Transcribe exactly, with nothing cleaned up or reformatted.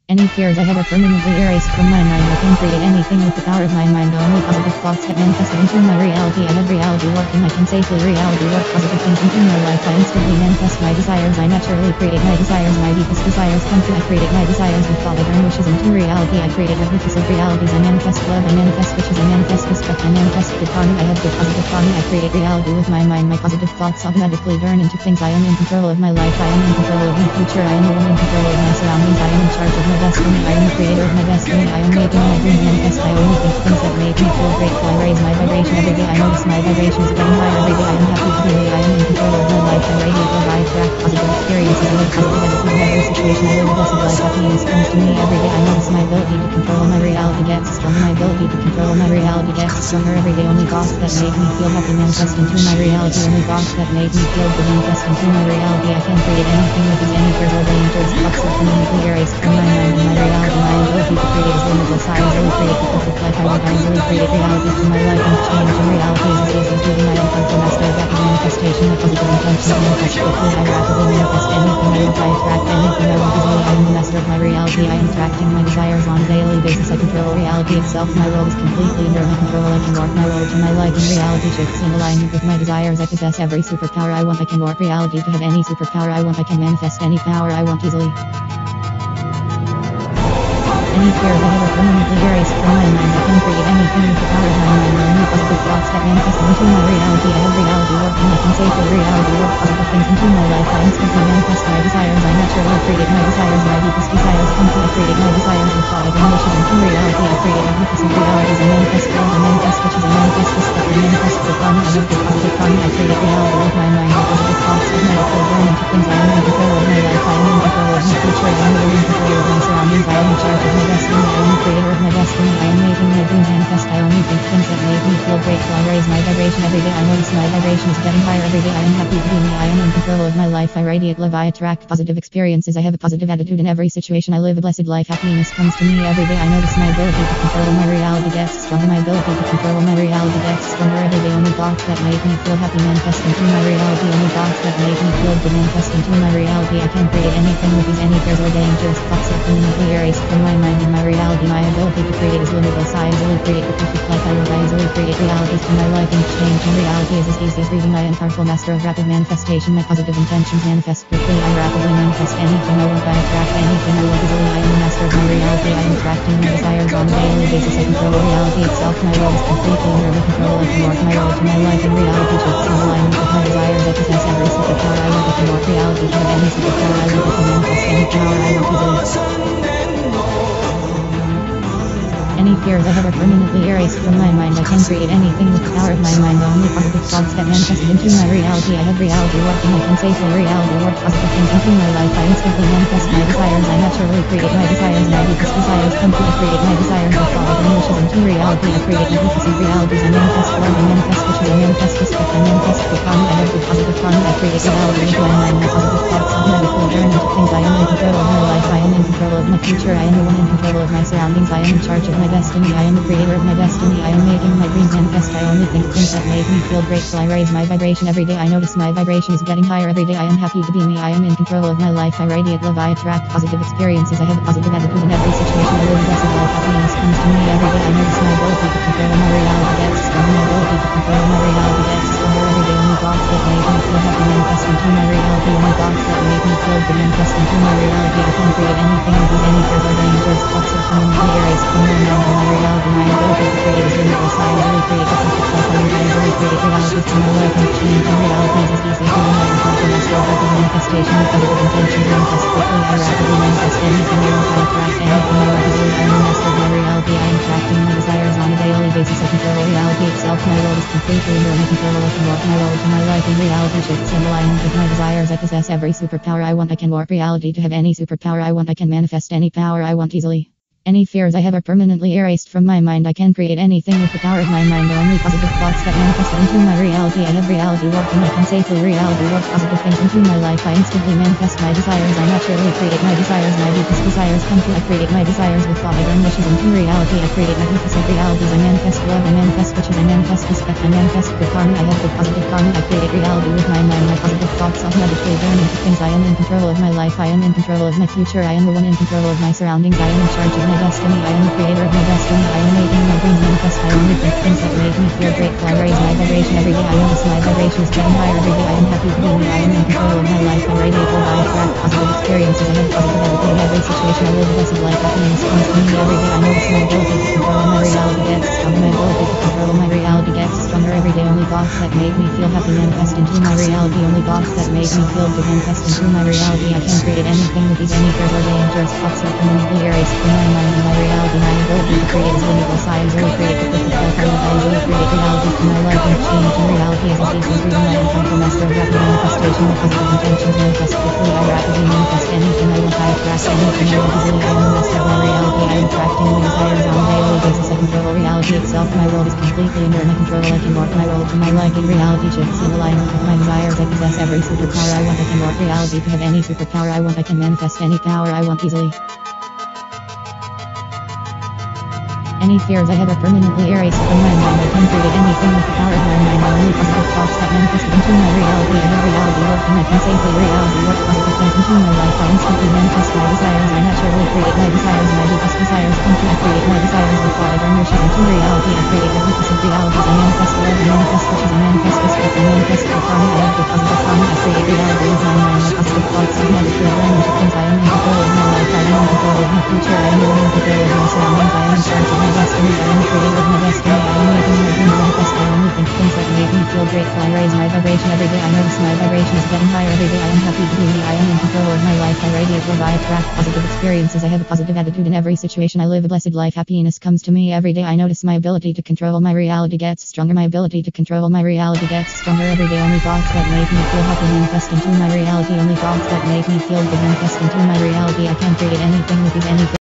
Any fears I have are permanently erased from my mind. I can create anything with the power of my mind. Only positive thoughts have manifested into my reality. I have reality working. I can safely reality work. Positive thinking in my life. I instantly manifest my desires. I naturally create my desires. My deepest desires come true. I create my desires with thought. I turn wishes into reality. I create magnificent realities. I manifest love. I manifest wishes. I manifest respect. I manifest good karma. I have good positive karma. I create reality with my mind. My positive thoughts automatically turn into things. I am in control of my life. I am in control of my future. I am the one in control of my surroundings. I am in charge of my destiny. I am the creator of my destiny. I am making my dream manifest. I only think things that make me feel grateful. I raise my vibration every day. I notice my vibration is getting higher every day. I am happy to be me. I am in control of my life. I radiate love. I attract positive experiences. I live positive attitude in every situation. I live a blessed life. Happiness comes to me every day. I notice my ability to control my reality gets stronger. My ability to control my reality gets stronger every day. Only thoughts that make me feel happy manifest into my reality. Only thoughts that make me feel good manifest into my reality. I can create anything with these any fears or dangers. Thoughts are permanently erased from my mind and my reality. My ability to create is limitless. I easily create the perfect life I want. I easily create reality to my life and change in reality is as easy as moving my own control master of rapid manifestation of positive intentions manifest quickly. I rapidly manifest anything I want. I attract anything I want easily. I am the master of my reality. I am attracting my desires on a daily basis. I control reality itself. My world is completely under my control. I can warp my world to my life and reality shifts in alignment with my desires. I possess every superpower I want. I can warp reality to have any superpower I want. I can manifest any power I want easily. Any fears I have are permanently erased from my mind. I can create anything with the power of my mind. Only positive thoughts that manifest into my reality. I have reality working. I can safely reality work positive things into my life. I instantly manifest my desires. I naturally create my desires. My deepest desires come true. I create my desires with thought. I turn wishes into reality. I create magnificent realities. I manifest love. I manifest wishes. I manifest respect. I manifest good karma. I have good positive karma. I create reality with my mind. My positive thoughts automatically turn into things. I am in control of my life. I am in control of my future. I am in control of my surroundings. I am in charge of my destiny. I am the creator of my destiny. I am making my dream manifest. I only think things that make me feel grateful. I raise my vibration every day. I notice my vibration is getting higher every day. I am happy to be me. I am in control of my life. I radiate love. I attract positive experiences. I have a positive attitude in every situation. I live a blessed life. Happiness comes to me every day. I notice my ability to control my reality gets stronger. My ability to control my reality gets stronger every day. Only thoughts that make me feel happy manifest into my reality. Only thoughts that make me feel good manifest into my reality. I can create anything with these any fears or dangerous thoughts are permanently erased from my mind and my reality. My ability to create is limitless. I easily create the perfect life I want. I easily create realities to my life and change in reality is as easy as breathing. I am powerful master of rapid manifestation. My positive intentions manifest quickly. I rapidly manifest anything I want. I attract anything I want easily. I am the master of my reality. I am attracting my desires on a daily basis. I control reality itself. My world is completely under my control. I can warp my world to my life and reality shifts in alignment with my desires. I possess every superpower I want. I can warp reality to have any superpower I want. I can manifest any power I want easily. Any fears I have are permanently erased from my mind. I can create anything with the power of my mind. Only positive thoughts that manifest into my reality. I have reality working. I can safely reality work positive things into my life. I instantly manifest my desires. I naturally create my desires. My deepest desires come true. I create my desires with thought. I turn wishes into reality. I create magnificent realities. I manifest love. I manifest wishes. I manifest respect. I manifest good karma. I have good positive karma. I create reality into my mind. My positive thoughts automatically turn into things. I am in control of my life. I am in control of my future. I am the one in control of my surroundings. I am in charge of my destiny. I am the creator of my destiny. I am making my dreams manifest. I only think things that make me feel grateful. I raise my vibration every day. I notice my vibration is getting higher every day. I am happy to be me. I am in control of my life. I radiate love. I attract positive experiences. I have a positive attitude in every situation. I live a blessed life. Happiness comes to me every day. I notice my ability to control my reality gets stronger. My ability to control my reality gets stronger every day. Only thoughts that make me feel happy manifest into my reality. Only thoughts that make me feel good manifest into my reality. I can create anything with these any fears or dangers. Thoughts are permanently erased from my mind and my reality. My ability to create is limitless. I easily create the perfect life I want. I easily create realities to my life and change in realities is easy as breathing. I am powerful master of rapid manifestation with positive intentions manifest quickly. I rapidly manifest anything I want. I attract anything I want easily. I am the master of my reality. I am attracting my desires on a daily basis. I control reality itself. My world is completely under my control. I can warp my world to my life and reality shifts in alignment with my desires. I possess every superpower I want. I can warp reality to have any superpower I want. I can manifest any power I want easily. Any fears I have are permanently erased from my mind. I can create anything with the power of my mind. Only positive thoughts that manifest into my reality. I have reality working. I can safely reality work positive things into my life. I instantly manifest my desires. I naturally create my desires. My deepest desires come true. I create my desires with thought. I turn wishes into reality. I create magnificent realities. I manifest love. I manifest riches. I manifest respect. I manifest good karma. I have good positive karma. I create reality with my mind. My positive thoughts automatically turn into things. I am in control of my life. I am in control of my future. I am the one in control of my surroundings. I am in charge of my destiny. I am the creator of my destiny. I am making my dreams manifest. I only think things that make me feel grateful. I raise my vibration every day. I notice my vibration is getting higher every day. I am happy to be me. I am in control of my life. I radiate will I attract positive experiences. I have positive everything. Every situation I live the best of life. Happiness comes to me every day. I notice my ability to control my reality gets stronger. My ability to control my reality gets stronger every day. Only thoughts that make me feel happy manifest into my reality. Only thoughts that make me feel good manifest into my reality. I can create anything with these any fears or dangerous thoughts that permanently erase from my mind and my reality. My ability to create is limitless. I am really create the perfect life. I live. I really create reality for my life and change in reality as a deep and freedom. I am control master of rapid manifestation with positive intentions. Manifest quickly. I rapidly manifest anything I want. I attract anything I want easily. I am the master of my reality. I am attracting my desires on a daily basis. I control reality itself. My world is completely under my control. I can morph my world to my liking. Reality shifts in alignment with my desires. I possess every superpower I want. I can morph reality to have any superpower I want. I can manifest any power I want easily. Any fears I have are permanently erased from my mind. I can create anything with the power of my mind. Only positive thoughts that manifest into my reality. I have reality working. I can safely reality work positive things into my life. I instantly manifest my desires. I naturally create my desires. My deepest desires come true. I create my desires with thought. I turn wishes into reality. I create magnificent realities. I manifest love. I manifest riches. I manifest respect. I manifest good karma. I have good positive karma. I create reality with my mind. My positive thoughts automatically align into things. I am in control of my life. I am in control of my future. I am the one in control of my surroundings. I am in charge of my destiny. I am the creator of my destiny. I am making my dreams manifest. I only think things that make me feel grateful. I raise my vibration every day. I notice my vibration is getting higher every day. I am happy to be me. I am in control of my life. I radiate love. I attract positive experiences. I have a positive attitude in every situation. I live a blessed life. Happiness comes to me every day. I notice my ability to control my reality gets stronger. My ability to control my reality gets stronger every day. Only thoughts that make me feel happy manifest into my reality. Only thoughts that make me feel good manifest into my reality. I can create anything with these anything.